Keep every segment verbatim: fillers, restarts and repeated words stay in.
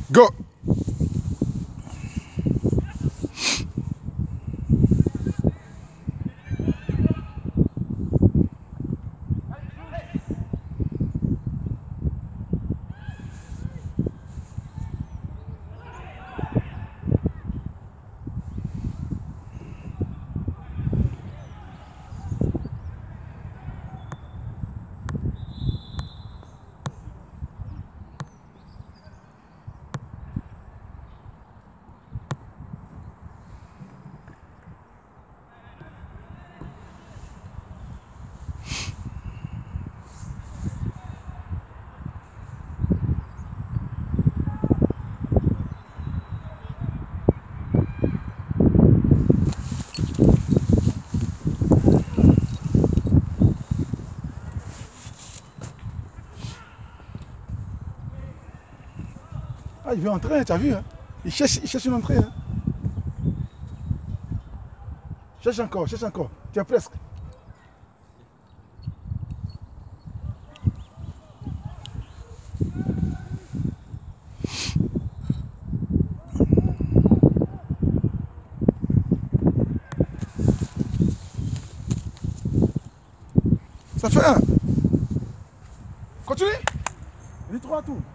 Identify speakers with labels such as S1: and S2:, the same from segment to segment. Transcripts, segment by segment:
S1: Go. Ah, il veut entrer, tu as vu, hein? Il cherche, il cherche une entrée. Hein? Cherche encore, cherche encore. Tu es presque. Ça fait un. Continue. Il dit trois tours.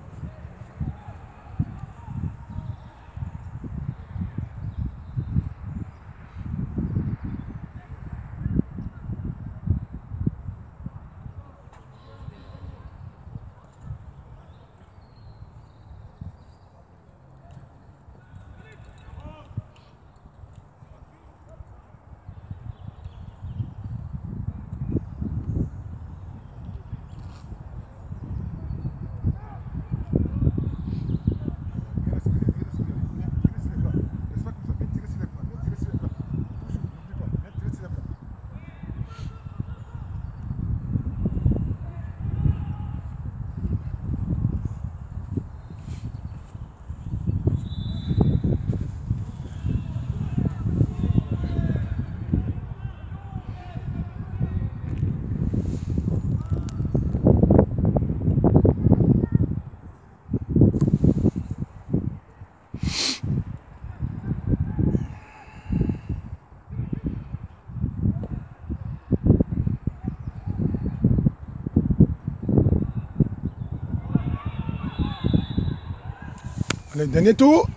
S1: Le dernier tour.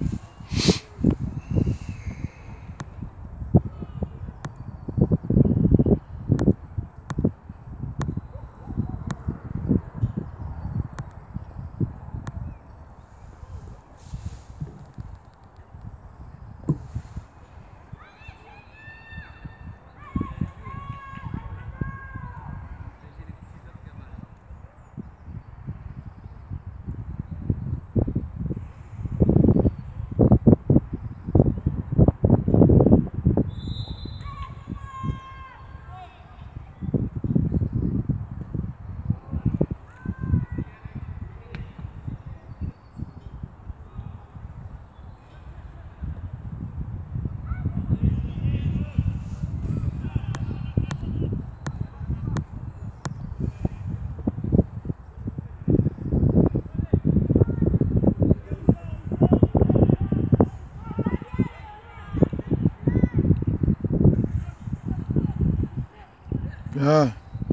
S1: Bien.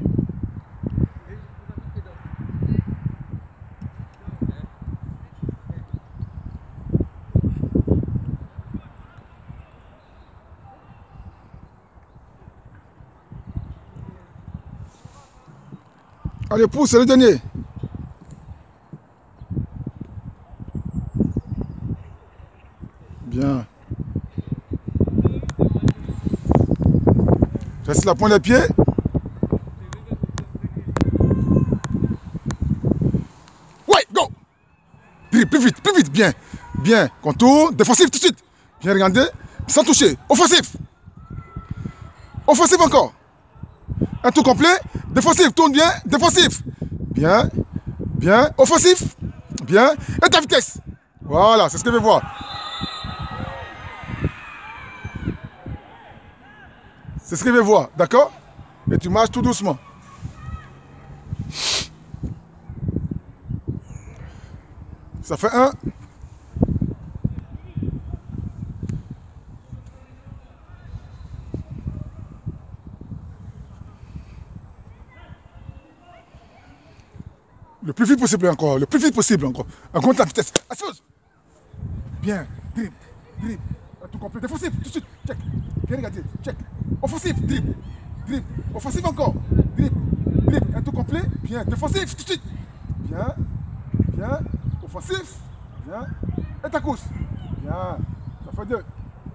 S1: Allez, pousse, c'est le dernier. Bien. Reste la pointe des pieds. Ouais, go. Plus vite, plus vite, bien. Bien. Contour, défensif tout de suite. Bien, regardez. Sans toucher. Offensif. Offensif encore. Un tour complet. Défensif, tourne bien. Défensif. Bien. Bien. Offensif. Bien. Et ta vitesse. Voilà, c'est ce que je veux voir. C'est ce que je veux voir, d'accord? Et tu marches tout doucement. Ça fait un. Le plus vite possible encore. Le plus vite possible encore. Augmente la vitesse. Assose. Bien. Dribble. Dribble. Tout complet. Défensif. Tout de suite. Check. Bien regardé. Check. Offensif. Dribble. Dribble. Offensif encore. Dribble. Dribble. Un tout complet. Bien. Défensif. Tout de suite. Bien. Bien. Offensif. Bien. Et ta course. Bien. Ça fait deux.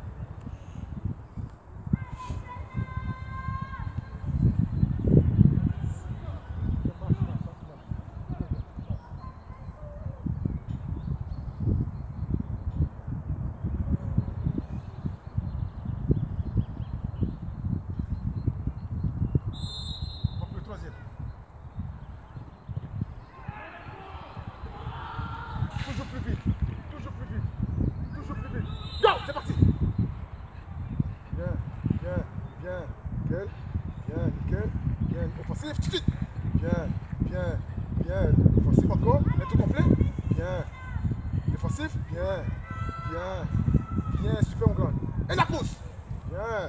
S1: Toujours plus vite, toujours plus vite, toujours plus vite. Go, c'est parti. Bien, bien, bien, nickel, bien, nickel, bien, offensif, tout de suite. Bien, bien, bien, offensif encore, un tout complet. Bien, défensif, bien, bien, bien, super mon grand. Et la course. Bien.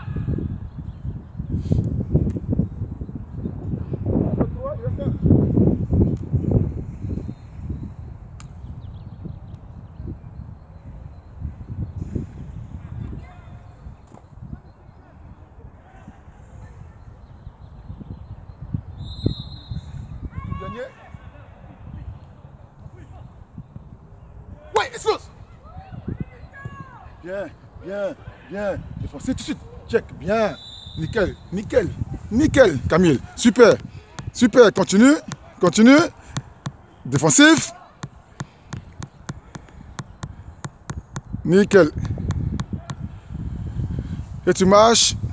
S1: Toi, il reste un. Gagné. Ouais, explose. Bien, bien, bien. Défoncé tout de suite. Check, bien. Nickel, nickel, nickel, Camille. Super, super. Continue, continue. Défensif. Nickel. Et tu marches.